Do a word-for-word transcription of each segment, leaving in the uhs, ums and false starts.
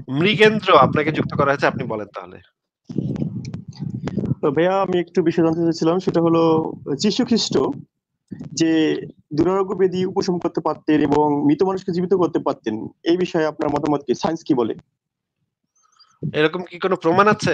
মৃগেন্দ্র আপনাকে যুক্ত করা হয়েছে, আপনি বলেন তাহলে। তো ভাইয়া আমি একটু বিষয় জানতে চাইছিলাম, সেটা হলো যীশু খ্রিস্ট যে দুরারোগ্য ব্যাধি উপশম করতে পারতেন এবং মৃত মানুষকে জীবিত করতে পারতেন, এই বিষয়ে আপনার মতামত কি? সায়েন্স কি বলে? এরকম কি কোনো প্রমাণ আছে?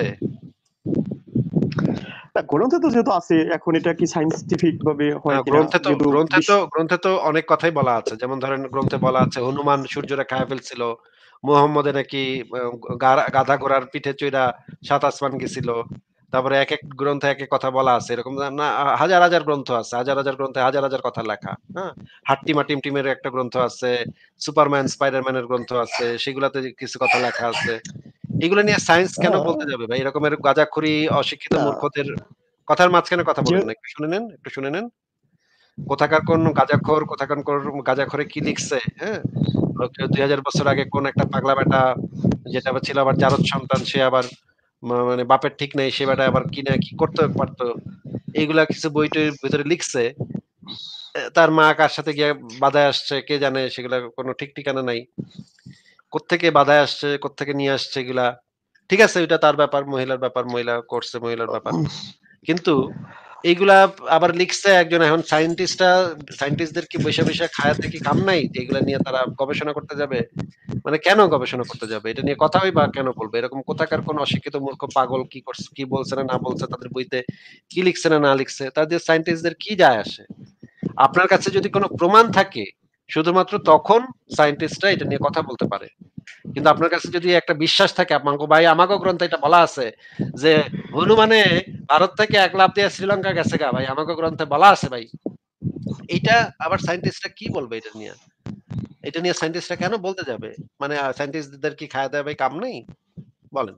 না, গ্রন্থে তো যেহেতু আছে, এখন এটা কি সায়েন্টিফিক ভাবে না, হয় কিনা, গ্রন্থে তো যেহেতু গ্রন্থে তো বিশ্ব। গ্রন্থে তো অনেক কথাই বলা আছে। যেমন ধরেন গ্রন্থে বলা আছে হনুমান সূর্যরে খাইয়া ফেলছিল। মুহাম্মদে নাকি আ গা গাধা ঘোড়ার পিঠে চইড়া সাত আসমান গেছিল। তারপরে একেক গ্রন্থে একেক কথা বলা আছে। এরকম না না হাজার, হাজার গ্রন্থ আছে। হাজার, হাজার গ্রন্থে হাজার, হাজার কথা লেখা। হ্যাঁ? হাট্টিমা টিমটিমের একটা গ্রন্থ আছে। সুপারম্যান, স্পাইডারম্যানের গ্রন্থ আছে। সেগুলাতে কিছু কথা লেখা আছে। এগুলো নিয়ে সায়েন্স কেন আহ, বলতে যাবে ভাই? এরকমের গাঁজাখুরি, অশিক্ষিত না, মূর্খদের কথার মাঝখানে কথা যে বলেন না। একটু শুনে নেন, একটু শুনে নেন। কোথাকার কোন গাঁজাখোর, কোথাকার কোন গাঁজাখোরে কি লিখছে, হ্যাঁ? ও কেউ দুই হাজার বছর আগে কোন একটা পাগলা বেটা যেটা আবার ছিল আবার জারদ সন্তান, সে আবার মা মানে বাপের ঠিক নাই, সে বেটা আবার কি না কি করতে পারতো। এইগুলা কিছু বই-টইয়ের ভেতরে লিখছে। এ তার মা কার সাথে গিয়ে বাদায় আসছে কে জানে, সেগুলা কোন ঠিক ঠিকানা নাই। কোত্থেকে বাদায় আসছে, কোত্থেকে নিয়ে আসছে এগুলা। ঠিক আছে, ওইটা তার ব্যাপার, মহিলার ব্যাপার, মহিলা করছে মহিলার ব্যাপার। কিন্তু এইগুলা আবার লিখছে একজন, এখন সায়েন্টিস্টরা সায়েন্টিস্টদের কি বইসা, বইসা খায়াতে কি কাম নাই? যে এগুলা নিয়ে তারা গবেষণা করতে যাবে? মানে কেন গবেষণা করতে যাবে? এটা নিয়ে কথাই বা কেন বলবে? এরকম কোথাকার কোন অশিক্ষিত মূর্খ পাগল কি করছে, কি বলছে না, না বলছে, তাদের বইতে কি লিখছে না, না লিখছে, তাদের সায়েন্টিস্টদের কি যায় আসে? আপনার কাছে যদি কোন প্রমাণ থাকে, শুধুমাত্র তখন সায়েন্টিস্টরা এটা নিয়ে কথা বলতে পারে। কিন্তু আপনার কাছে যদি একটা বিশ্বাস থাকে, আমাগো ভাই আমাগো গ্রন্থে এটা বলা আছে যে হনুমানে ভারত থেকে এক লাফ দিয়ে শ্রীলঙ্কা গেছে গা ভাই, আমাগো গ্রন্থে বলা আছে ভাই। এইটা আবার সায়েন্টিস্টরা কি বলবে এটা নিয়ে? এটা নিয়ে সায়েন্টিস্টরা কেন বলতে যাবে? মানে আ সায়েন্টিস্টদের কি খায়া দেয়া ভাই কাম নেই? বলেন।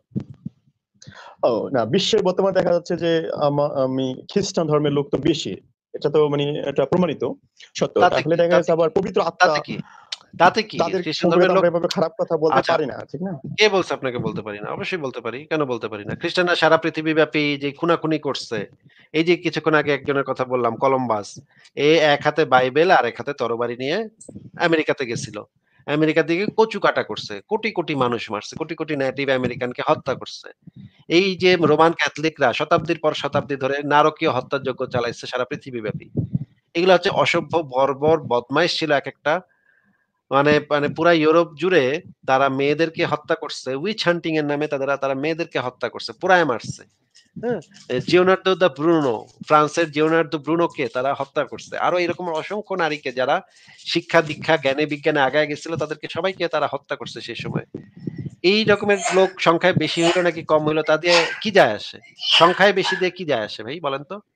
ও না, বিশ্বের বর্তমানে দেখা যাচ্ছে যে আমা- আমি খ্রিস্টান ধর্মের লোক তো বেশি, এটা তো মানে এটা প্রমাণিত সত্য। তাতে তাহলে কি? দেখা তাতে যাচ্ছে কি? আবার পবিত্র আত্মা, তাতে কি? তাতে কি? তাদের খ্রিস্টান সম্পর্কে ধর্মের তো লোক আমরা এভাবে খারাপ কথা বলতে আচ্ছা, পারি না, ঠিক না? কে বলছে আপনাকে বলতে পারি না? অবশ্যই বলতে পারি। কেন বলতে পারি না? খ্রিস্টানরা সারা পৃথিবীব্যাপী যে খুনাখুনি করছে, এই যে কিছুক্ষণ আগে একজনের কথা বললাম কলম্বাস। এ এক হাতে বাইবেল আর এক হাতে তরবারি নিয়ে আমেরিকাতে গেছিল। আমেরিকা দিকে কচু কাটা করছে। কোটি, কোটি মানুষ মারছে। কোটি, কোটি নেটিভ আমেরিকানকে হত্যা করছে। এই যে রোমান ক্যাথলিকরা শতাব্দীর পর শতাব্দী ধরে নারকীয় হত্যাযজ্ঞ চালাইছে সারা পৃথিবীব্যাপী। এগুলো হচ্ছে অসভ্য, বর্বর, বদমাইশ ছিল একেকটা। মানে মানে পুরা ইউরোপ জুড়ে তারা মেয়েদেরকে হত্যা করছে। উইচ হান্টিং এর নামে তাদের তারা মেয়েদেরকে হত্যা করছে। পুড়ায় মারছে। হ্যাঁ? জিওনার্দো দা ব্রুনো, ফ্রান্সের জিওনার্দো ব্রুনোকে তারা হত্যা করছে। আরো এরকম অসংখ্য নারীকে যারা শিক্ষা দীক্ষা জ্ঞানে বিজ্ঞানে আগায় গেছিল তাদেরকে সবাইকে তারা হত্যা করছে সেই সময়। এই রকমের লোক সংখ্যায় বেশি হইলো নাকি কম হইলো তা দিয়ে কি যায় আসে? সংখ্যায় বেশি দিয়ে কি যায় আসে ভাই বলেন তো?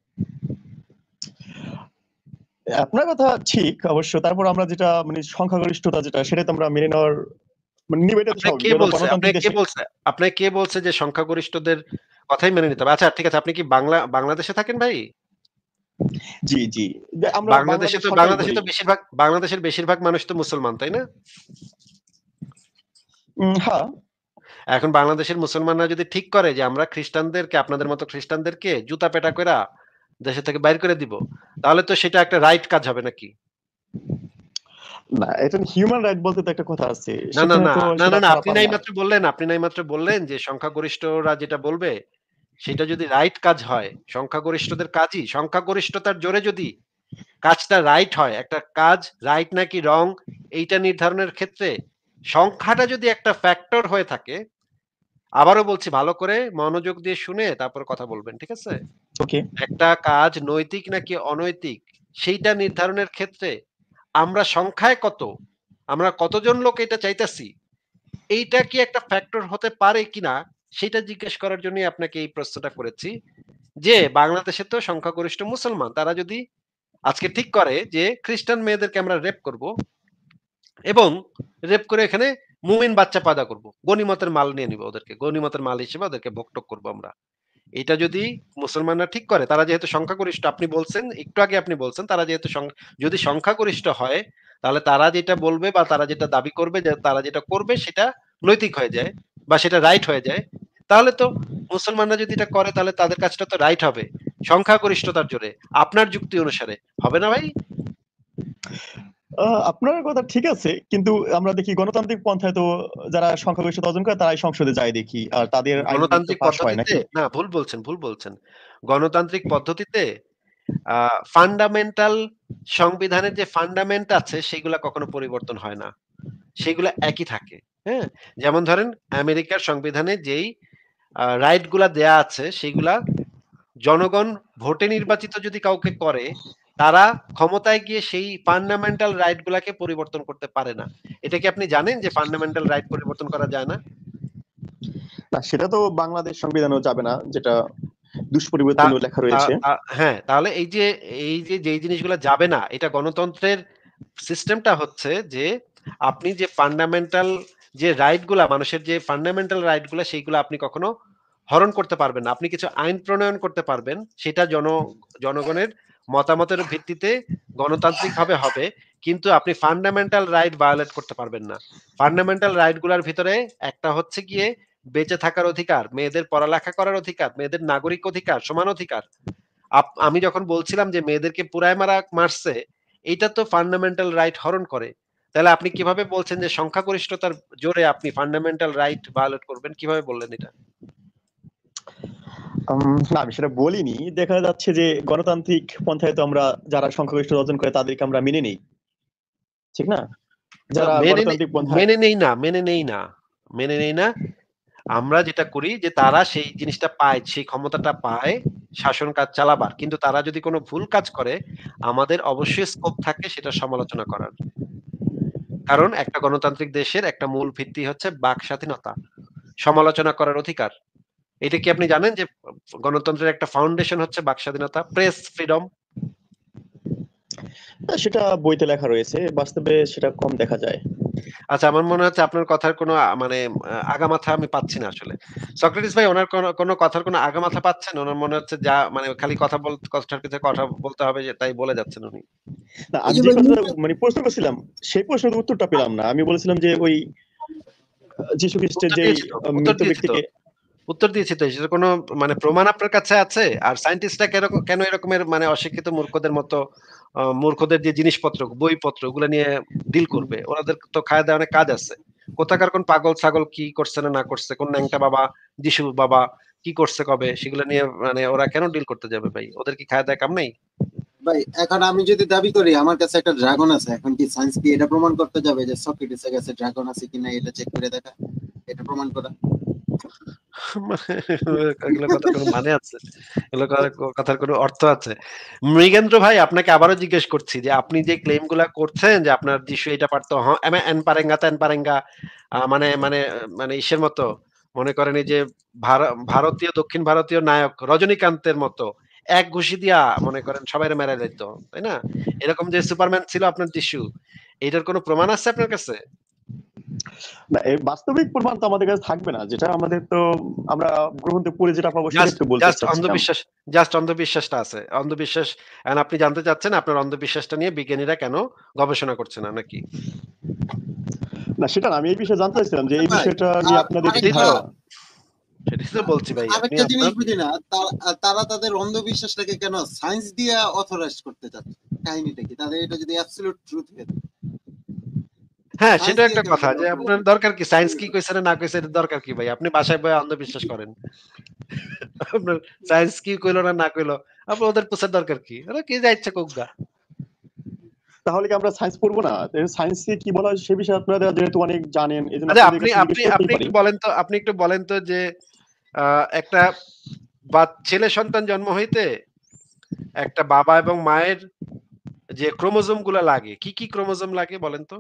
আপনার কথা ঠিক অবশ্য, তারপর আমরা যেটা মানে সংখ্যাগরিষ্ঠতা যেটা, সেটা তো আমরা মেনে নেওয়ার মানে নিবে, এটা তো আপনাকে স্বাভাবিক, কে যেহেতু বলছে? গণতান্ত্রিক আপনাকে কে দেশে। বলছে? আপনাকে কে বলছে যে সংখ্যাগরিষ্ঠদের কথাই মেনে নিতে হবে? আচ্ছা ঠিক আছে, আপনি কি বাংলা বাংলাদেশে থাকেন ভাই? জি জি, যে আমরা বাংলাদেশে বাংলাদেশ তো সরকারই বাংলাদেশে বলি। তো বেশিরভাগ বাংলাদেশের বেশিরভাগ মানুষ তো মুসলমান, তাই না? উম, হ্যাঁ। এখন বাংলাদেশের মুসলমানরা যদি ঠিক করে যে আমরা খ্রিস্টানদেরকে আপনাদের মতো খ্রিস্টানদেরকে জুতা পেটা কইরা দেশে থেকে বাইর করে দিব, তাহলে তো সেটা একটা রাইট কাজ হবে নাকি? না, এটা হিউম্যান রাইট বলতে তো একটা কথা আছে, না, না, সেখানে না, তো না, না, সেটা না, করা আপনি পারে নাই না। মাত্র বললেন, আপনি নাই মাত্র বললেন যে সংখ্যাগরিষ্ঠরা যেটা বলবে সেটা যদি রাইট কাজ হয়, সংখ্যাগরিষ্ঠদের কাজই সংখ্যাগরিষ্ঠতার জোরে যদি কাজটা রাইট হয়, একটা কাজ রাইট নাকি রং এইটা নির্ধারণের ক্ষেত্রে সংখ্যাটা যদি একটা ফ্যাক্টর হয়ে থাকে, আবারও বলছি ভালো করে মনোযোগ দিয়ে শুনে তারপর কথা বলবেন, ঠিক আছে? ওকে। একটা কাজ নৈতিক নাকি অনৈতিক সেইটা নির্ধারণের ক্ষেত্রে আমরা সংখ্যায় কত, আমরা কতজন লোক এটা চাইতাছি, এইটা কি একটা ফ্যাক্টর হতে পারে কিনা সেটা জিজ্ঞেস করার জন্যই আপনাকে এই প্রশ্নটা করেছি। যে বাংলাদেশে তো সংখ্যাগরিষ্ঠ মুসলমান, তারা যদি আজকে ঠিক করে যে খ্রিস্টান মেয়েদেরকে আমরা রেপ করব এবং রেপ করে এখানে মুমিন বাচ্চা পয়দা করব, গনিমতের মাল নিয়ে নিব, ওদেরকে গনিমতের মাল হিসেবে ওদেরকে ভোগটোগ করবো আমরা, এটা যদি মুসলমানরা ঠিক করে, তারা যেহেতু সংখ্যাগরিষ্ঠ, আপনি বলছেন একটু আগে আপনি বলছেন তারা যেহেতু সং- যদি সংখ্যাগরিষ্ঠ হয়, তাহলে তারা যেটা বলবে বা তারা যেটা দাবি করবে যে তারা যেটা করবে সেটা নৈতিক হয়ে যায় বা সেটা রাইট হয়ে যায়, তাহলে তো মুসলমানরা যদি এটা করে তাহলে তাদের কাজটা তো রাইট হবে সংখ্যাগরিষ্ঠতার জোরে, আপনার যুক্তি অনুসারে হবে না ভাই? আহ, আপনার কথা ঠিক আছে, কিন্তু আমরা দেখি গণতান্ত্রিক পন্থায় তো যারা সংখ্যাগরিষ্ঠতা অর্জন করে তারাই সংসদে যায় দেখি, আর তাদের আইন তো গণতান্ত্রিক পাশ হয় পদ্ধতিতে নাকি? না, ভুল বলছেন, ভুল বলছেন। গণতান্ত্রিক পদ্ধতিতে আ ফান্ডামেন্টাল সংবিধানের যে ফান্ডামেন্ট আছে সেগুলা কখনো পরিবর্তন হয় না। সেগুলা একই থাকে। হ্যাঁ? যেমন ধরেন আমেরিকার সংবিধানে যেই আ রাইট গুলা দেয়া আছে সেগুলা জনগণ ভোটে নির্বাচিত যদি কাউকে করে, তারা ক্ষমতায় গিয়ে সেই ফান্ডামেন্টাল রাইট গুলাকে পরিবর্তন করতে পারে না। এটা কি আপনি জানেন যে ফান্ডামেন্টাল রাইট পরিবর্তন করা যায় না? না, সেটা তো বাংলাদেশ সংবিধানেও যাবে না, যেটা তা দুষ্পরিবর্তনীয় লেখা তা রয়েছে। তা হ্যাঁ, তাহলে এই যে এই যে যেই জিনিসগুলা যাবে না, এটা গণতন্ত্রের সিস্টেমটা হচ্ছে যে আপনি যে ফান্ডামেন্টাল যে রাইট গুলা মানুষের যে ফান্ডামেন্টাল রাইট গুলা সেইগুলা আপনি কখনো হরণ করতে পারবেন না। আপনি কিছু আইন প্রণয়ন করতে পারবেন। সেটা জন জনগণের মতামতের ভিত্তিতে গণতান্ত্রিকভাবে হবে। কিন্তু আপনি ফান্ডামেন্টাল রাইট ভায়োলেট করতে পারবেন না। ফান্ডামেন্টাল রাইট গুলার ভিতরে একটা হচ্ছে গিয়ে বেঁচে থাকার অধিকার, মেয়েদের পড়ালেখা করার অধিকার, মেয়েদের নাগরিক অধিকার, সমান অধিকার। আপ আমি যখন বলছিলাম যে মেয়েদেরকে পুড়ায় মারা মারছে, এইটা তো ফান্ডামেন্টাল রাইট হরণ করে। তাহলে আপনি কিভাবে বলছেন যে সংখ্যাগরিষ্ঠতার জোরে আপনি ফান্ডামেন্টাল রাইট ভায়োলেট করবেন? কিভাবে বললেন এটা? উম, না, আমি সেটা বলিনি। দেখা যাচ্ছে যে গণতান্ত্রিক পন্থায় তো আমরা যারা সংখ্যাগরিষ্ঠতা অর্জন করে তাদেরকে আমরা মেনে নেই, ঠিক না? না যারা মেনে নেই গণতান্ত্রিক পন্থায়, মেনে নেই না, মেনে নেই না, মেনে নেই না। আমরা যেটা করি যে তারা সেই জিনিসটা পায়, সেই ক্ষমতাটা পায় শাসন কাজ চালাবার। কিন্তু তারা যদি কোন ভুল কাজ করে, আমাদের অবশ্যই স্কোপ থাকে সেটা সমালোচনা করার। কারণ একটা গণতান্ত্রিক দেশের একটা মূল ভিত্তি হচ্ছে বাক স্বাধীনতা, সমালোচনা করার অধিকার। এটা কি আপনি জানেন যে গণতন্ত্রের একটা ফাউন্ডেশন হচ্ছে বাক স্বাধীনতা, প্রেস ফ্রিডম? সেটা বইতে লেখা রয়েছে, বাস্তবে সেটা কম দেখা যায়। আচ্ছা, আমার মনে হচ্ছে আপনার কথার কোনো আ মানে আ আগামাথা আমি পাচ্ছি না আসলে। সক্রেটিস ভাই ওনার কোন কোন কথার কোনো আগামাথা পাচ্ছেন? উনার মনে হচ্ছে যা মানে খালি কথা বল কথার পিছনে কথা বলতে হবে যে তাই বলে যাচ্ছেন উনি। না, ওই আমি যে যে ভাই কথাটা মুখে মানে প্রশ্ন করছিলাম, সেই প্রশ্নের উত্তরটা পেলাম না। আমি বলেছিলাম যে ওই যীশু খ্রিস্টের উত্তর যেই দিয়েছি তো, আহ, উত্তর মৃত দিয়েছি তো। ব্যক্তিকে, উত্তর দিয়েছি তো। সেটার কোনো মানে প্রমাণ আপনার কাছে আছে? আর সায়েন্টিস্টরা কেন কেন এরকমের মানে অশিক্ষিত মূর্খদের মতো আ মূর্খদের যে জিনিসপত্র, বইপত্র ওগুলা নিয়ে ডিল করবে? ওনাদের তো খায়া দেয়া অনেক কাজ আছে। কোথাকার কোন পাগল-ছাগল কি করছে না, না করছে, কোন ন্যাংটা বাবা, যিশু বাবা কি করছে কবে সেগুলো নিয়ে মানে ওরা কেন ডিল করতে যাবে ভাই? ওদের কি খায়া দেয়া কাম নাই? ভাই, এখন আমি যদি দাবি করি আমার কাছে একটা ড্রাগন আছে, এখন কি সায়েন্স কি এটা প্রমাণ করতে যাবে যে সক্রেটিসের কাছে ড্রাগন আছে কিনা এটা চেক করে দেখা, এটা প্রমাণ করা? মানে এগুলো কথার কোনো মানে আছে? এগুলো কথা কথার কোনো অর্থ আছে? মৃগেন্দ্র ভাই আপনাকে আবারও জিজ্ঞেস করছি যে আপনি যে ক্লেইম গুলা করছেন যে আপনার যিশু এটা পারতো হ এমে এন পারেঙ্গা তেন পারেঙ্গা আ মানে মানে মানে ইসের মতো মনে করেন এই যে ভার ভারতীয় দক্ষিণ ভারতীয় নায়ক রজনীকান্তের মতো এক ঘুষি দিয়া মনে করেন সবাইরে মেরে যাইত। তাই না? এরকম যে সুপারম্যান ছিল আপনার যিশু, এইটার কোনো প্রমাণ আছে আপনার কাছে? না, এর বাস্তবিক প্রমাণ তো আমাদের কাছে থাকবে না। যেটা আমাদের তো আমরা গ্রন্থে পড়ে যেটা পাবো সেটাই জাস্ট তো বলতে জাস্ট চাচ্ছিলাম। অন্ধবিশ্বাস জাস্ট অন্ধবিশ্বাসটা আছে। অন্ধবিশ্বাস এখন আপনি জানতে চাচ্ছেন আপনার অন্ধবিশ্বাসটা নিয়ে বিজ্ঞানীরা কেন গবেষণা করছে না নাকি? না, সেটা না, আমি এই বিষয়ে জানতে চাচ্ছিলাম যে আচ্ছা এই ভাই, বিষয়টা নিয়ে আর আপনাদের কি সেটাই তো, আরেকটা ধারণা। সেটাই তো বলছি ভাই। আপনি আরেকটা জিনিস আপনার বুঝি না, তা- তারা তাদের অন্ধবিশ্বাসটাকে কেন সায়েন্স দিয়ে অথরাইজ করতে চাচ্ছে? কাহিনীটা কি? তাদের এটা যদি অ্যাবসলিউট ট্রুথ হয়ে থাকে, হ্যাঁ, সায়েন্স সেটাও দিয়ে একটা কেন কথা তারা যে অথরাইজ আপনার করতে দরকার কি? সায়েন্স কি কইছে না, না কইছে এটার দরকার কি ভাই? আপনি বাসায় বইয়া অন্ধবিশ্বাস করেন। আপনার সায়েন্স কি কইলো না, না কইলো, আপনার ওদের পুছার দরকার কি? ওরা কি যা ইচ্ছা কউক গা। তাহলে কি আমরা সায়েন্স পড়বো না? সায়েন্সকে কি বলা হয় সে বিষয়ে আপনারা যেহেতু অনেক জানেন, এই জন্য আচ্ছা আপনাদের আপনি কাছে জিজ্ঞেস আপনি করতেই আপনি পারি। একটু বলেন তো আপনি একটু বলেন তো যে আ একটা বা ছেলে সন্তান জন্ম হইতে একটা বাবা এবং মায়ের যে ক্রোমোজোম গুলা লাগে, কি, কি ক্রোমোজোম লাগে বলেন তো?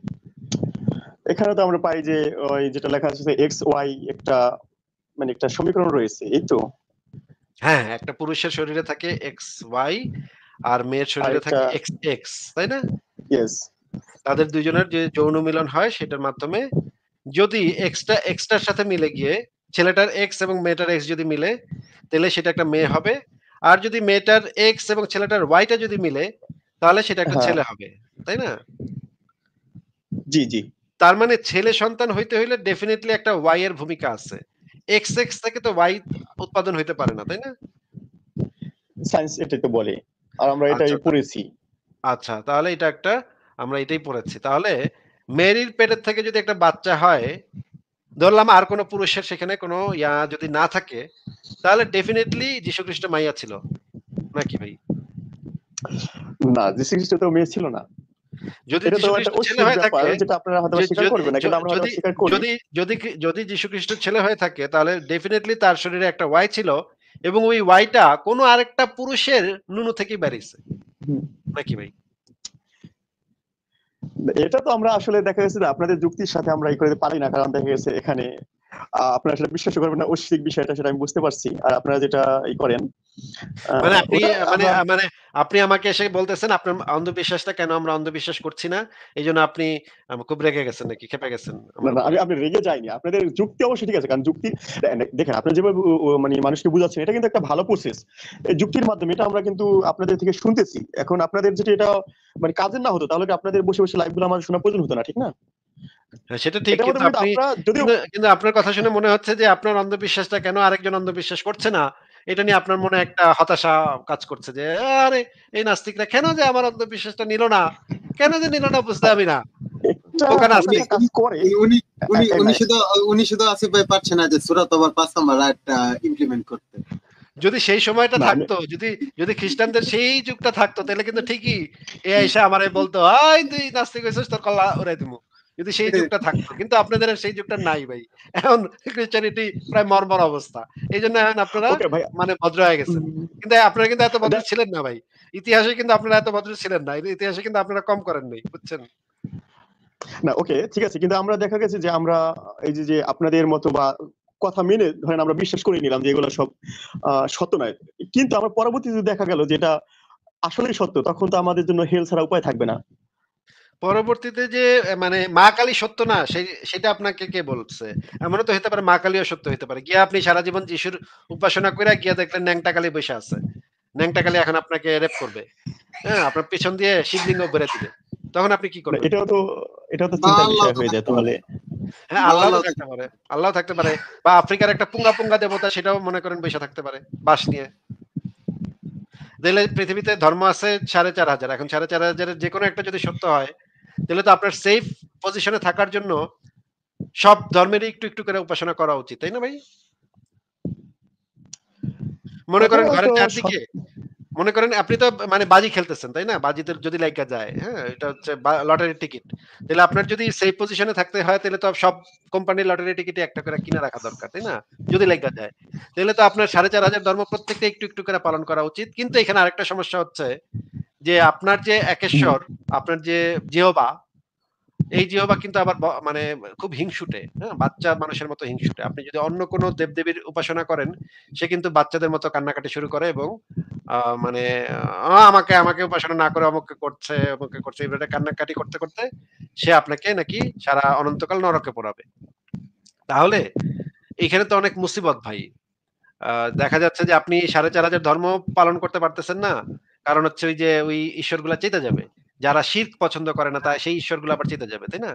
এখানে তো আমরা পাই যে ওই যেটা লেখা আছে এক্স ওয়াই, একটা মানে একটা সমীকরণ রয়েছে, এই তো। হ্যাঁ, হ্যাঁ, একটা পুরুষের শরীরে থাকে এক্স ওয়াই আর মেয়ের আর শরীরে একটা, থাকে এক্স এক্স, তাই না? ইয়েস। তাদের দুই জনের যে যৌন মিলন হয় সেটার মাধ্যমে যদি এক্সটা এক্সটার সাথে মিলে গিয়ে ছেলেটার এক্স এবং মেয়েটার এক্স যদি মিলে, তাহলে সেটা একটা মেয়ে হবে। আর যদি মেয়েটার এক্স এবং ছেলেটার ওয়াইটা যদি মিলে, তাহলে সেটা একটা হ্যাঁ, ছেলে হবে। তাই না? জি জি, তার মানে ছেলে সন্তান হইতে হইলে ডেফিনিটলি একটা ওয়াই এর ভূমিকা আছে। এক্স এক্স থেকে তো ওয়াই উৎপাদন হইতে পারে না, তাই না? সায়েন্স এটাই তো বলে, আর আমরা আচ্ছা এটাই তা পড়েছি। আচ্ছা তাহলে এটা একটা আমরা এটাই পড়েছি। তাহলে মেরির পেটের থেকে যদি একটা বাচ্চা হয়, ধরলাম আর কোন পুরুষের সেখানে কোন ইয়া যদি না থাকে, তাহলে ডেফিনিটলি যীশুখ্রিস্ট মাইয়া ছিল। নাকি ভাই? না, যীশু খ্রিস্ট তো মেয়ে ছিল না। যদি এটা তো একটা যীশুখ্রিস্ট ছেলে ঐচ্ছিক হয়ে ব্যাপার থাকে, যেটা আপনারা হয়তোবা যে স্বীকার যদি করবেন না, য কিন্তু আমরা হয়তো যদি স্বীকার করি। যদি যদি কি যদি যীশুখ্রিস্ট ছেলে হয়ে থাকে, তাহলে ডেফিনিটলি তার শরীরে একটা ওয়াই ছিল এবং ওই ওয়াইটা কোন আরেকটা পুরুষের নুনু থেকেই বেরিয়েছে। হুম। নাকি ভাই? এটা তো আমরা আসলে দেখা গেছে যে আপনাদের যুক্তির সাথে আমরা ই করতে পারি না। কারণ দেখা গেছে এখানে আ আপনারা সেটা বিশ্বাস করবেন না, ঐচ্ছিক বিষয়টা সেটা আমি বুঝতে পারছি। আর আপনারা যেটা ই করেন আ মানে আপনি ওটা মানে আমরা আ মানে আপনি আমাকে এসে বলতেছেন আপনার অন্ধবিশ্বাসটা কেন আমরা অন্ধবিশ্বাস করছি না? এইজন্য আপনি আম খুব রেগে গেছেন নাকি ক্ষেপে গেছেন না, আমার না, উপরে? আমি আপনি রেগে যাইনি। আপনাদের যুক্তি অবশ্যই ঠিক আছে। কারণ যুক্তি দে দেখেন আপনি যেভাবে ও ও মানে মানুষকে বুঝাচ্ছেন এটা কিন্তু একটা ভালো প্রসেস। এই যুক্তির মাধ্যমে এটা আমরা কিন্তু আপনাদের থেকে শুনতেছি। এখন আপনাদের যদি এটা মানে কাজের না হতো তাহলে কি আপনাদের বসে, বসে লাইভ গুলো আমার শোনা প্রয়োজন হতো না, ঠিক না? হ্যাঁ, সেটা ঠিক। এটার কিন্তু মাধ্যমে কিন্তু আপনি আপনারা যদিও কিন্তু কিন্তু আপনার কথা শুনে মনে হচ্ছে যে আপনার অন্ধবিশ্বাসটা কেন আরেকজন অন্ধবিশ্বাস করছে না, এটা নিয়ে আপনার মনে একটা হতাশা কাজ করছে যে, আরে এই নাস্তিকরা কেন যে আমার অন্ধবিশ্বাসটা নিল না? কেন যে নিল না বুঝলামই না। একটা বোকা উনি নাস্তিক। হতাশা কাজ উনি করে। উনি উনি এ উনি না শুধু উনি শুধু আসিফ ভাই পারছে না যে সূরা তওবার পাঁচ নাম্বার আয়াতটা ইমপ্লিমেন্ট করতে। যদি সেই সময়টা না আমি থাকতো, যদি যদি খ্রিস্টানদের সেই যুগটা থাকতো তাহলে কিন্তু ঠিকই এ আইসা আমারে বলতো, "আই তুই নাস্তিক হইছিস তোর কল্লা উড়াই দিমু।" যদি সেই যুগটা থাকতো। কিন্তু আপনাদের আর সেই যুগটা নাই ভাই। এখন ক্রিশ্চিয়ানিটি প্রায় মরমর অবস্থা। এইজন্য এখন আপনারা ওকে ভাই। মানে ভদ্র হয়ে গেছেন। উম কিন্তু আপনারা কিন্তু এত ভদ্র দে ছিলেন না ভাই। ইতিহাসে কিন্তু আপনারা এত ভদ্র ছিলেন না। ইতিহাসে কিন্তু আপনারা কম করেন নাই। বুঝছেন? না ওকে ঠিক আছে। কিন্তু আমরা দেখা গেছে যে আমরা এই যে, যে আপনাদের মতো বা কথা মেনে ধরেন আমরা বিশ্বাস করে নিলাম যে এগুলা সব আ সত্য নয়। কিন্তু আমার পরবর্তীতে দেখা গেল যে এটা আসলেই সত্য। তখন তো আমাদের জন্য হেল ছাড়া উপায় থাকবে না। পরবর্তীতে যে এ মানে মা কালী সত্য না সেই সেটা আপনাকে কে বলছে? এমনও তো হইতে পারে মা কালীও সত্য হইতে পারে। গিয়া আপনি সারা জীবন যিশুর উপাসনা কইরা গিয়া দেখলেন ন্যাংটা কালী বইসা আছে। ন্যাংটা কালী এখন আপনাকে রেপ করবে। হ্যাঁ? আপনার পেছন দিয়ে শিবলিঙ্গ ভরে দিবে। তখন আপনি কি না করবেন? এটাও তো এটাও তো বা চিন্তার আল্লাহও বিষয় তো হয়ে যায় থাকতে পারে। তাহলে। হ্যাঁ, বা আল্লাহও তো আল্লাহও থাকতে পারে। আল্লাহও থাকতে পারে। বা আফ্রিকার একটা পুঙ্গা, পুঙ্গা দেবতা সেটাও মনে করেন বইসা থাকতে পারে বাঁশ নিয়ে। তাইলে পৃথিবীতে ধর্ম আছে সাড়ে চার হাজার। এখন সাড়ে চার হাজার এর যেকোনো একটা যদি সত্য হয়, তাহলে তো আপনার সেফ পজিশনে থাকার জন্য সব ধর্মেরই একটু, একটু করে উপাসনা করা উচিত। তাই না ভাই? মনে করেন কথাটা ঘরের তো সৎ চারদিকে মনে করেন আপনি তো মানে বাজি খেলতেছেন, তাই না? বাজিতে যদি লাইগা যায়, হ্যাঁ? এটা হচ্ছে বা লটারির টিকিট। তাইলে আপনার যদি সেফ পজিশনে থাকতে হয় তাইলে তো সব কোম্পানির লটারি টিকিটই একটা করে কিনে রাখা দরকার, তাই না? যদি লাইগা যায়। তাইলে তো আপনার সাড়ে চার হাজার ধর্ম প্রত্যেকটা একটু, একটু করে পালন করা উচিত। কিন্তু এখানে আরেকটা সমস্যা হচ্ছে যে আপনার যে হুম। একেশ্বর, আপনার যে জিহোবা এই জিহোবা কিন্তু আবার ব মানে খুব হিংসুটে, হ্যাঁ? বাচ্চা মানুষের মতো হিংসুটে। আপনি যদি অন্য কোনো দেবদেবীর উপাসনা করেন, সে কিন্তু বাচ্চাদের মতো কান্নাকাটি শুরু করে এবং আ মানে আ আমাকে, আমাকে উপাসনা না করে অমুককে করছে, অমুককে করছে। এভাবে কান্নাকাটি করতে, করতে সে আপনাকে নাকি সারা অনন্তকাল নরকে পোড়াবে। তাহলে এখানে তো অনেক মুসিবত ভাই। আ দেখা যাচ্ছে যে আপনি সাড়ে চার হাজার ধর্ম পালন করতে পারতেছেন না। কারণ হচ্ছে ওই যে ওই ঈশ্বরগুলা চেতে যাবে। যারা শির্ক পছন্দ করে না তা সেই ঈশ্বরগুলো আবার চেতে যাবে, তাই না?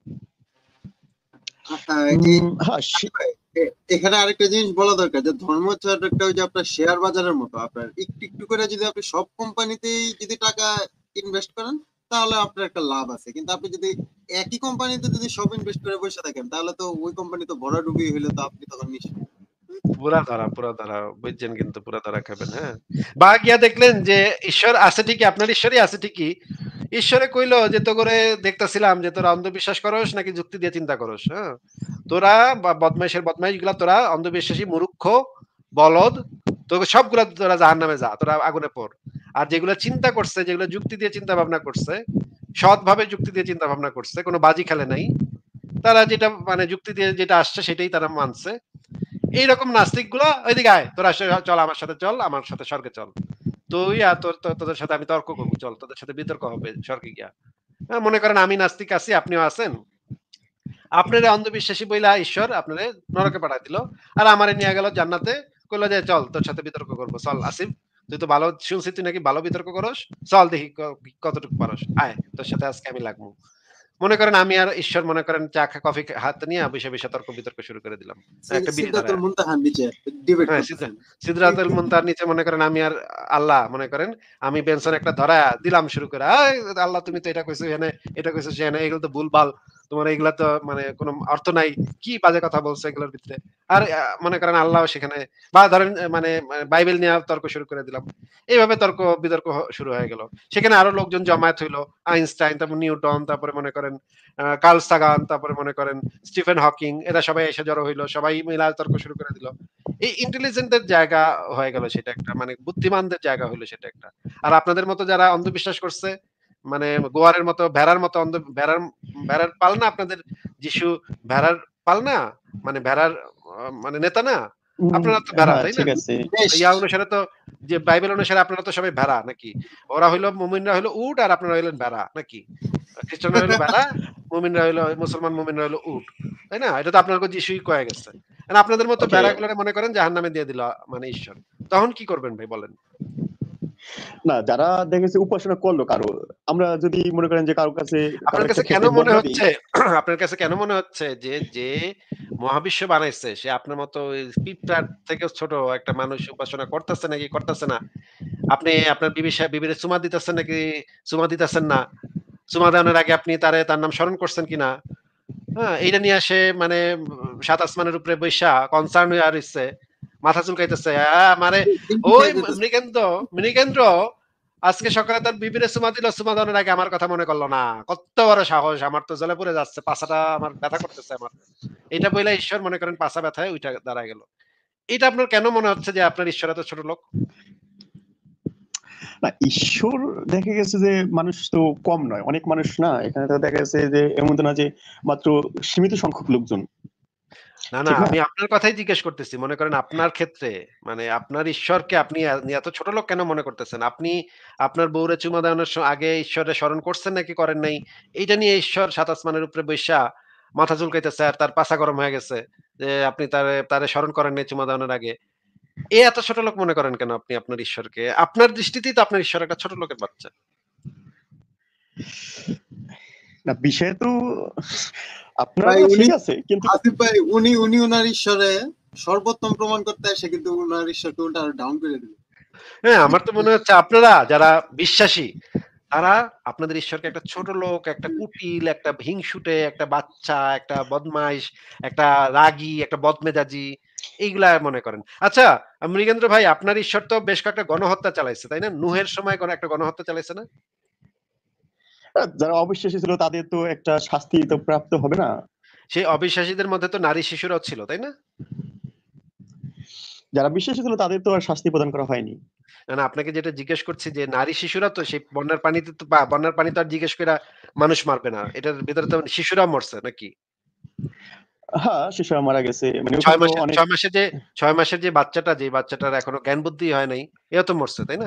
আ আ এই উম হ্যাঁ, সে আসিফ ভাই, এ এখানে আরেকটা জিনিস বলা দরকার যে ধর্ম হচ্ছে একটা ওই যে আপনার শেয়ার বাজারের মতো। আপনার একটু, একটু করে যদি আপনি সব কোম্পানিতেই যদি টাকা ইনভেস্ট করেন, তাহলে আপনার একটা লাভ আছে। কিন্তু আপনি যদি একই কোম্পানিতে যদি সব ইনভেস্ট করে বইসা থাকেন, তাহলে তো ওই কোম্পানি তো ভরাডুবি হইলে তো আপনি তখন নিঃস্ব। পুরা ধরা, পুরা ধরা। বুঝছেন কিন্তু পুরা ধরা খাবেন, হ্যাঁ? বা গিয়া দেখলেন যে ঈশ্বর আছে ঠিকই, আপনার ঈশ্বরই আছে ঠিকই। ঈশ্বরে কইলো যে তো করে দেখতেছিলাম যে তোরা অন্ধবিশ্বাস করস নাকি যুক্তি দিয়ে চিন্তা করস, হ্যাঁ? তোরা বা বদমাইশের বদমাইশ গুলা তোরা অন্ধবিশ্বাসী মূর্খ, বলদ, তোকে সবগুলা তোরা জাহান্নামে যা। তোরা আগুনে পড়। আর যেগুলা চিন্তা করছে, যেগুলা যুক্তি দিয়ে চিন্তা ভাবনা করছে, সৎভাবে যুক্তি দিয়ে চিন্তা ভাবনা করছে, কোন বাজি খেলে নাই। তারা যেটা মানে যুক্তি দিয়ে যেটা আসছে সেটাই তারা মানছে। এইরকম নাস্তিকগুলা ওইদিকে আয় তোরা স- চল আমার সাথে চল আমার সাথে স্বর্গে চল তুই আর তোর তোর- তোদের সাথে আমি তর্ক করবো চল তোদের সাথে বিতর্ক হবে স্বর্গে গিয়া হ্যাঁ, মনে করেন আমি নাস্তিক আছি আপনিও আছেন আপনার অন্ধবিশ্বাসী বইলা ঈশ্বর আপনারে নরকে পাঠাই দিল আর আমারে নিয়ে গেল জান্নাতে কইলো যে চল তোর সাথে বিতর্ক করবো চল আসিফ তুই তো ভালো শুনছি তুই নাকি ভালো বিতর্ক করস চল দেখি ক- কতটুকু পারস আয় তোর সাথে আজকে আমি লাগবো মনে করেন আমি আর ঈশ্বর মনে করেন চা খা কফি হাতে নিয়ে বসে বসে তর্ক বিতর্ক শুরু করে দিলাম একটা বিড়ি সিদ্ধাতুল ধরায়। মুনতাহার নিচে ডিবেট হ্যাঁ, সিদ্রা করতেছেন। সিদরাতুল মুনতাহার নিচে মনে করেন আমি আর আল্লাহ মনে করেন আমি বেনসন একটা ধরায়া দিলাম শুরু করে। "এই আল্লাহ তুমি তো এটা কইছো এখানে, এটা কইছো সেখানে, এগুলো তো ভুলভাল। তোমার এগুলা তো মানে কোনো অর্থ নাই। কি বাজে কথা বলছো এগুলোর ভিতরে?" আর আ মনে করেন আল্লাহও সেখানে বা ধরেন এ মানে মানে বাইবেল নিয়ে তর্ক শুরু করে দিলাম। এইভাবে তর্ক বিতর্ক হ শুরু হয়ে গেল। সেখানে আরো লোকজন জমায়েত হইলো। আইনস্টাইন, তারপর নিউটন, তারপরে মনে করেন আ কার্ল সাগান, তারপরে মনে করেন স্টিফেন হকিং এরা সবাই এসে জড়ো হইলো। সবাই মিলা তর্ক শুরু করে দিল। এই ইন্টেলিজেন্ট এর জায়গা হয়ে গেল সেটা একটা মানে বুদ্ধিমানদের জায়গা হইলো সেটা একটা। আর আপনাদের মতো যারা অন্ধবিশ্বাস করছে মানে গোয়ারের মতো ভেড়ার মতো অন্ধ ভেড়ার ভেড়ার পাল না আপনাদের যিশু ভেড়ার পাল না? মানে ভেড়ার আ মানে নেতা না? উম, আপনারা তো ভেড়া, হ্যাঁ তাই না? ঠিক আছে। বেশ ইয়া অনুসারে তো যে বাইবেল অনুসারে আপনারা তো সবাই ভেড়া নাকি? ওরা হইলো মুমিনরা হইলো উট আর আপনারা হইলেন ভেড়া নাকি? খ্রিস্টানরা হইলো ভেড়া, মুমিনরা হইলো মুসলমান মুমিনরা হইলো উট। তাই না? এটা তো আপনাকে যিশুই কয়ে গেছে। এখন আপনাদের মতো ওকে, ভেড়াগুলোরে মনে করেন জাহান্নামে দিয়ে দিল মানে ঈশ্বর। তখন কি করবেন ভাই বলেন? না যারা দেখেছে উপাসনা করলো কারো, আমরা যদি মনে করেন যে কারো কাছে কারো আপনার একটা কাছে কেন ক্ষেত্রে মনে বদলা দিই। হচ্ছে আপনার কাছে কেন মনে হচ্ছে যে, যে মহাবিশ্ব বানাইছে সে আপনার মতো ওই পিঁপড়ার থেকেও ছোট একটা মানুষ উপাসনা করতেছে নাকি করতেছে না? আপনি আপনার বিবি সা বিবিরে চুমা দিতেছেন নাকি চুমা দিতেছেন না? চুমা দেওয়ানোর আগে আপনি তারে তার নাম স্মরণ করছেন কিনা? হ্যাঁ? এইটা নিয়ে সে মানে উম সাত আসমানের উপরে বইসা কনসার্ন হইয়া রইছে। মাথা চুলকাইতেছে। আ আমারে দিনটি ওই খেয়ে ম যেতেছে। মৃগেন্দ্র, মৃগেন্দ্র আজকে সকালে তার বিবিরে চুমা দিল, চুমা দেওয়ানোর আগে আমার কথা মনে করল না। কত্ত বড় সাহস! আমার তো জ্বলে পুড়ে যাচ্ছে। পাছাটা আমার ব্যথা করতেছে আমার। এইটা বইলা ঈশ্বর মনে করেন পাছা ব্যথায় উইঠা দাঁড়ায় গেল। এটা আপনার কেন মনে হচ্ছে যে আপনার ঈশ্বর এত ছোট লোক? না ঈশ্বর দেখা গেছে যে মানুষ তো কম নয়, অনেক মানুষ না এখানে, তো দেখা গেছে যে এমন তো না যে মাত্র সীমিত সংখ্যক লোকজন, না, না ঠিক না? আমি আপনার কথাই জিজ্ঞেস করতেছি। মনে করেন আপনার ক্ষেত্রে মানে আপনার ঈশ্বরকে আপনি এ এত ছোট লোক কেন মনে করতেছেন? আপনি আপনার বউরে চুমা দেওয়ানোর স আগে ঈশ্বরে স্মরণ করছেন নাকি করেন নাই? এইটা নিয়ে ঈশ্বর সাত আসমানের উপরে বইসা মাথা চুলকাইতেছে আর তার পাছা গরম হয়ে গেছে। যে আপনি তারে তারে স্মরণ করেন নাই চুমা দেওয়ানোর আগে। এ এত ছোট লোক মনে করেন কেন আপনি আপনার ঈশ্বরকে? আপনার দৃষ্টিতেই তো আপনার ঈশ্বর একটা ছোট লোকের বাচ্চা। না বিষয় তো আপনার ভাই কথা উনি ঠিক আছে, কিন্তু আসিফ ভাই উনি উনি উনার ঈশ্বরে সর্বোত্তম প্রমাণ করতে এসে কিন্তু উনার ঈশ্বরকে উল্টা আরো ডাউন করে দিল। হ্যাঁ, আমার তো মনে হচ্ছে আপনারা যারা বিশ্বাসী তারা আপনাদের ঈশ্বরকে একটা ছোট লোক, একটা কুটিল, একটা হিংসুটে, একটা বাচ্চা, একটা বদমাইশ, একটা রাগী, একটা বদমেজাজি এইগুলা মনে করেন। আচ্ছা, মৃগেন্দ্র ভাই আপনার ঈশ্বর তো বেশ কয়েকটা গণহত্যা চালাইছে, তাই না? নূহের সময় কোন একটা গণহত্যা চালাইছে না? আহ, যারা অবিশ্বাসী ছিল তাদের তো একটা শাস্তি তো প্রাপ্ত হবে না? সেই অবিশ্বাসীদের মধ্যে তো নারী শিশুরাও ছিল, তাই না? যারা বিশ্বাসী ছিল তাদের তো আর শাস্তি প্রদান করা হয়নি। না, না আপনাকে যেটা জিজ্ঞেস করছি যে নারী শিশুরা তো সেই বন্যার পানিতে তো বা বন্যার পানি তো আর জিজ্ঞেস কইরা মানুষ মারবে না। এটার ভিতরে তো শিশুরাও মরছে নাকি? হ্যাঁ শিশুরা মারা গেছে, মানে ওখানে ছয় তো মাসের অনেক। ছয় মাসের যে ছয় মাসের যে বাচ্চাটা, যে বাচ্চাটার এখনো জ্ঞান বুদ্ধি হয় নাই, এও তো মরছে, তাই না?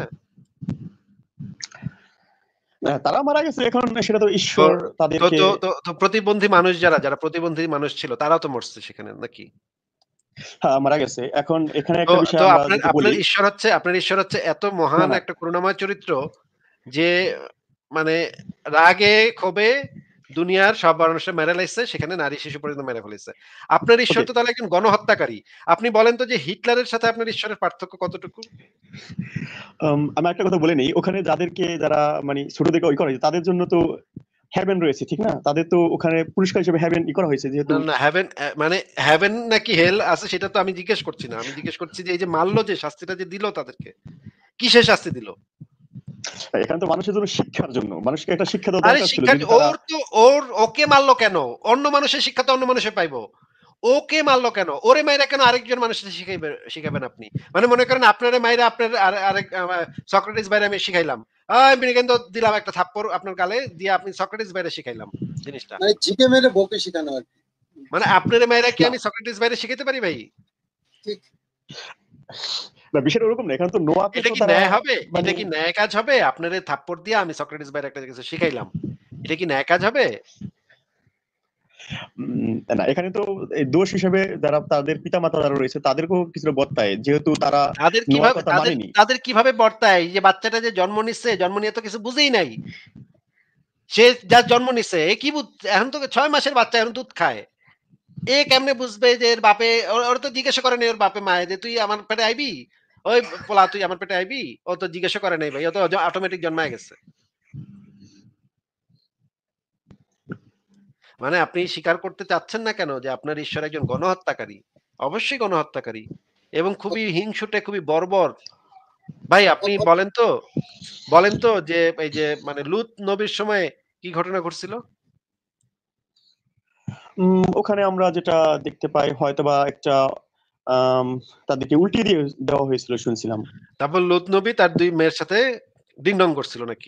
আহ, তারা মারা গেছে, এখন সেটা তো তো ঈশ্বর তো তাদেরকে। তো তো তো প্রতিবন্ধী মানুষ যারা, যারা প্রতিবন্ধী মানুষ ছিল তারাও তো মরছে সেখানে নাকি? হ্যাঁ মারা গেছে। এখন এখানে তো একটা তো বিষয় আমরা আপনার যদি আপনার বলি। ঈশ্বর হচ্ছে আপনার ঈশ্বর হচ্ছে এত না মহান না একটা করুণাময় চরিত্র যে মানে রাগে ক্ষোভে দুনিয়ার সব মানুষের মেরে লাইছে, সেখানে নারী শিশু পর্যন্ত মেরে ফেলেছে। আপনার ঈশ্বর ওকে, তো তাহলে একজন গণহত্যাকারী। আপনি বলেন তো যে হিটলারের সাথে আপনার ঈশ্বরের পার্থক্য কতটুকু? আমি একটা কথা বলে নেই, ওখানে যাদেরকে যারা মানে ছোট থেকে ওই করা হয়েছে তাদের জন্য তো হ্যাভেন রয়েছে, ঠিক না? তাদের তো ওখানে পুরস্কার হিসেবে হ্যাভেন ই করা হয়েছে যেহেতু। না, না হেভেন অ্যা মানে হেভেন নাকি হেল আছে সেটা তো আমি জিজ্ঞেস করছি না। আমি জিজ্ঞেস করছি যে এই যে মারল যে শাস্তিটা যে দিল তাদেরকে, কিসের শাস্তি দিল? এখানে তো মানুষের জন্য শিক্ষার জন্য, মানুষকে একটা শিক্ষা দেওয়া আরে দরকার ছিল শিক্ষা যদি কি তারা। ওর তো ওর ওকে মারলো কেন? অন্য মানুষের শিক্ষা তো অন্য মানুষে পাইবো। ওকে মারলো কেন? ওরে মাইরা কেন আরেকজন মানুষকে শিখাইবে শিখাবেন আপনি? মানে মনে করেন আপনারে মাইরা আপনার আরে আরেক আ সক্রেটিস ভাইরে আমি শিখাইলাম। "এই মৃগেন্দ্র দিলাম একটা থাপ্পড় আপনার গালে, দিয়ে আপনি সক্রেটিস ভাইরে শিখাইলাম জিনিসটা। মানে ঝিকে মেরে বকে শেখানো আর কি। মানে আপনারে মাইরা কি না আমি সক্রেটিস ভাইরে শিখাইতে পারি ভাই? ঠিক। না বিষয়টা ওরকম না, এখানে তো নোয়াকে এটা তো কি তারা ন্যায় হবে? মানে। এটা কি ন্যায় কাজ হবে? আপনারে থাপ্পড় দিয়া আমি সক্রেটিস ভাইরে একটা কিছু শিখাইলাম। এটা কি ন্যায় কাজ হবে? উম, না এখানে তো এই দোষ হিসেবে যারা তাদের পিতামাতা যারা রয়েছে তাদেরকেও কিছুটা বর্তায়, যেহেতু তারা তাদের নোয়ার কিভাবে কথা তাদের মানেনি। তাদের কিভাবে বর্তায়? এই যে বাচ্চাটা যে জন্ম নিচ্ছে, জন্ম নিয়ে তো কিছু বুঝেই নাই। সে যার জন্ম নিছে এ কি বুঝ এখন তো ছয় মাসের বাচ্চা এখন দুধ খায়। এ কেমনে বুঝবে যে এর বাপে ওর ওরে তো জিজ্ঞাসা করে নাই ওর বাপে মায়ে যে, "তুই আমার পেটে আইবি? ওই পোলা তুই আমার পেটে আইবি?" ও তো জিজ্ঞাসা করে নাই ভাই। ও তো জ অটোমেটিক জন্মায় গেছে। মানে আপনি স্বীকার করতে চাচ্ছেন না কেন যে আপনার ঈশ্বর একজন গণহত্যাকারী? অবশ্যই গণহত্যাকারী এবং খুবই হিংসুটে, খুবই বর্বর। ভাই আপনি বলেন তো, বলেন তো যে এই যে মানে লূত নবীর সময়ে কি ঘটনা ঘটছিল? উম ওখানে আমরা যেটা দেখতে পাই হয়তোবা একটা আম তাদেরকে উল্টিয়ে দিয়ে দেওয়া হয়েছিল শুনছিলাম। তারপর লূত নবী তার দুই মেয়ের সাথে ডিং-ডং করছিল নাকি?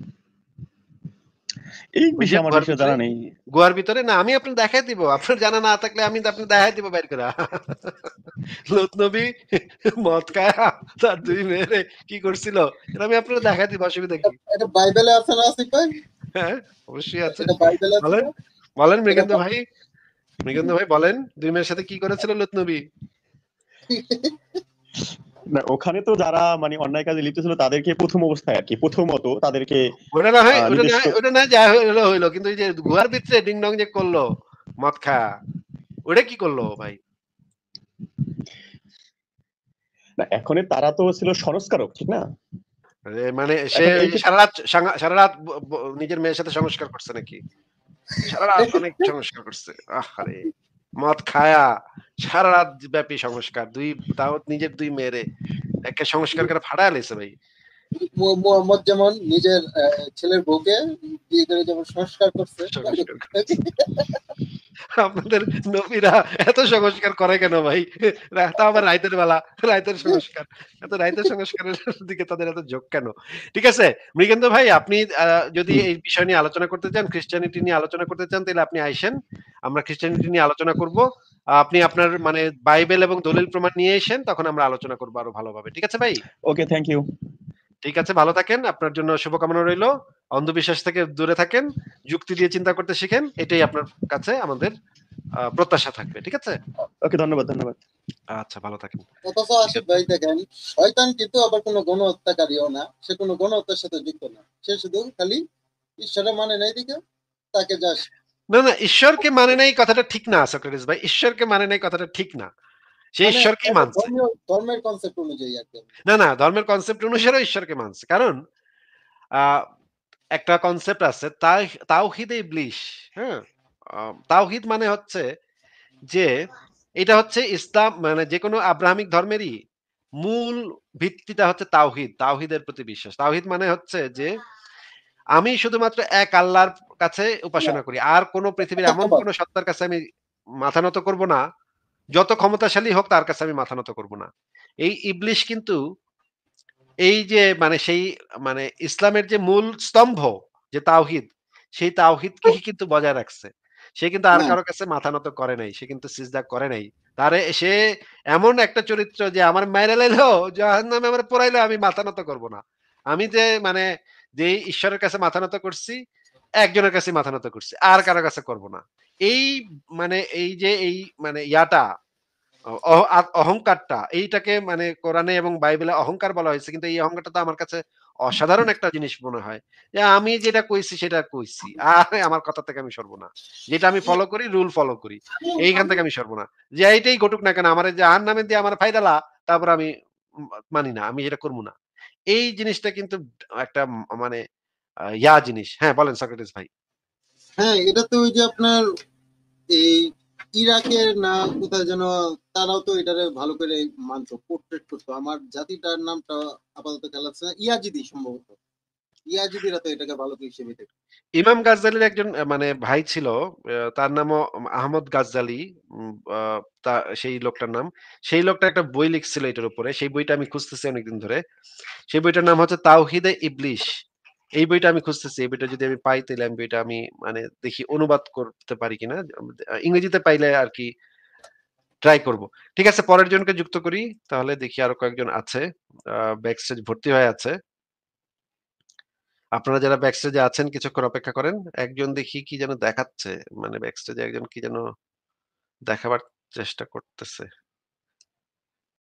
এই ওই যে বিষয়ে আমার গুহার বিষয়ে ভিতরে? জানা নেই। গুহার ভিতরে? না আমি আপনার দেখায় দিব। আপনার জানা না থাকলে আমি তো আপনার দেখায় দিব বাইর কইরা। লূত নবী মদ খায়া তার দুই মেয়েরে কি করছিল? এটা আমি আপনার দেখায় দিব অসুবিধা কি? এটা বাইবেলে আছে না আসিফ ভাই? হ্যাঁ, অবশ্যই আছে। এটা বাইবেলে আছে বলেন, না? বলেন এটা মৃগেন্দ্র ভাই, মৃগেন্দ্র ভাই বলেন দুই মেয়ের সাথে কি করেছিল লূত নবী? না ওখানে তো যারা মানে অন্যায় কাজে লিপ্ত ছিল তাদেরকে প্রথম অবস্থায় আরকি প্রথমত তাদেরকে ওটা না আ হয় ওটা না নিজস্ব হয় ওটা না হয় যা হইলো হইলো। কিন্তু ওই যে গুহার ভিতরে ডিং-ডং যে করলো মদ খায়া, ওটা কি করলো ভাই? না এখনের তারা তো ছিল সংস্কারক, ঠিক না? এ মানে সে এখন ওই এই যে ক্ষেত্রে সারারাত সাঙ্গা সারারাত ব ব নিজের মেয়ের সাথে সংস্কার করছে নাকি? সারারাত অনেক সংস্কার করছে। আহারে! মদ খায়া সারারাত ব্যাপী সংস্কার। দুই তাও নিজের দুই মেয়েরে একে সংস্কার করে ফাটায় লাইছে ভাই। মু- মুহাম্মদ যেমন নিজের আহ, ছেলের বউকে বিয়ে করে যেমন সংস্কার করছে সংস্কার করছে। আপনাদের নবীরা এত সংস্কার করে কেন ভাই? রা তাও আবার রাইতের বেলা, রাইতের সংস্কার। এত রাইতের সংস্কারের দিকে তাদের এত ঝোঁক কেন? ঠিক আছে, মৃগেন্দ্র ভাই আপনি আ যদি হুম, এই বিষয় নিয়ে আলোচনা করতে চান, Christianity নিয়ে আলোচনা করতে চান তাইলে আপনি আইসেন। আমরা Christianity নিয়ে আলোচনা করব। আ আপনি আপনার মানে বাইবেল এবং দলিল প্রমাণ নিয়ে এসেন, তখন আমরা আলোচনা করব আরো ভালোভাবে। ঠিক আছে ভাই? Okay thank you. ঠিক আছে, ভালো থাকেন। আপনার জন্য শুভকামনা রইলো। অন্ধবিশ্বাস থেকে দূরে থাকেন। যুক্তি দিয়ে চিন্তা করতে শিখেন। এটাই আপনার কাছে আমাদের আ প্রত্যাশা থাকবে। ঠিক আছে? ওকে ধন্যবাদ, ধন্যবাদ। আচ্ছা ভালো থাকেন। অথচ ঠিক আসিফ আছে। ভাই দেখেন শয়তান কিন্তু আবার কোনো গণহত্যাকারীও না, সে কোনো গণহত্যার সাথে যুক্ত না, সে শুধু খালি ঈশ্বরের মানে নাই দিকে তাকে জাস্ট না, না ঈশ্বরকে মানে নাই কথাটা ঠিক না সক্রেটিস ভাই। ঈশ্বরকে মানে নাই কথাটা ঠিক না। সে মানে ঈশ্বরকেই একটা মানছে। ধর্মীয় ধর্মের কনসেপ্ট অনুযায়ী আর কি। না, না ধর্মের কনসেপ্ট অনুসারেও ঈশ্বরকে মানছে। কারণ আ একটা কনসেপ্ট আছে তাই তাওহিদে ইবলিস, হ্যাঁ? আ তাওহিদ মানে হচ্ছে যে এটা হচ্ছে ইসলাম মানে যেকোনো আব্রাহামিক ধর্মেরই মূল ভিত্তিটা হচ্ছে তাওহিদ। তাওহিদের প্রতি বিশ্বাস। তাওহিদ মানে হচ্ছে যে আমি শুধুমাত্র এক আল্লাহর কাছে না, উপাসনা করি। আর কোন পৃথিবীর এমন একতাবাদ। কোন সত্তার কাছে আমি মাথা নত করব না। যত ক্ষমতাশালী হোক তার কাছে আমি মাথা নত করব না। এই ইবলিস কিন্তু এই যে মানে সেই মানে ইসলামের যে মূল স্তম্ভ যে তাওহিদ, সেই তাওহিদকেই কিন্তু বজায় রাখছে। সে কিন্তু আর হ্যাঁ, কারো কাছে মাথা নত করে নাই। সে কিন্তু সিজদা করে নাই। তারে সে এমন একটা চরিত্র যে আমার মাইরা লাইলেও জাহান্নামে আমারে পোড়াইলেও আমি মাথা নত করব না। আমি যে মানে যেই ঈশ্বরের কাছে মাথা নত করছি, একজনের কাছেই মাথা নত করছি। আর কারো কাছে করব না। এই মানে এই যে এই মানে ইয়াটা অ অহ আ অহংকারটা এইটাকে মানে কোরআনে এবং বাইবেলে অহংকার বলা হয়েছে। কিন্তু এই অহংকারটা তো আমার কাছে অসাধারণ একটা জিনিস মনে হয়। যে আমি যেটা কইছি সেটা কইছি। আর আমার কথা থেকে আমি সরব না। যেটা আমি ফলো করি, রুল ফলো করি। এইখান থেকে আমি সরব না। যে এইটাই ঘটুক না কেন আমারে জাহান্নামে দিয়ে আমারে ফাইদালা, তারপর আমি উম মানি না। আমি এটা করব না। এই জিনিসটা কিন্তু একটা ম মানে আ ইয়া জিনিস। হ্যাঁ, বলেন সক্রেটিস ভাই। হ্যাঁ, এটা তো ওই যে আপনার এই ইরাকের না কোথায় যেন তারাও তো এটারে ভালো করে মানতো, পোর্ট্রেট করতো। আমার জাতিটার নামটা আপাতত খেয়াল আছে না, ইয়াজিদি সম্ভবত। ইয়াজিদিরা তো এটাকে ভালো করে হিসেবে দেখে। ইমাম গাজ্জালির একজন আ মানে ভাই ছিল। আ তার নামও আহমদ গাজ্জালি। উম আ তা সেই লোকটার নাম। সেই লোকটা একটা বই লিখছিল এটার উপরে। সেই বইটা আমি খুঁজতেছি অনেকদিন ধরে। সেই বইটার নাম হচ্ছে 'তাওহিদে ইবলিস'। এই বইটা আমি খুঁজতেছি। এই বইটা যদি আমি পাই তাইলে আমি বইটা আমি মানে দেখি অনুবাদ করতে পারি কিনা। আ ইংরেজিতে পাইলে আরকি ট্রাই করব। ঠিক আছে পরের জনকে যুক্ত করি। তাহলে দেখি আরো কয়েকজন আছে। আ ব্যাকস্টেজ ভর্তি হয়ে আছে। আপনারা যারা ব্যাকস্টেজে আছেন কিছুক্ষণ অপেক্ষা করেন। একজন দেখি কি যেন দেখাচ্ছে। মানে ব্যাকস্টেজে একজন কি যেন দেখাবার চেষ্টা করতেছে।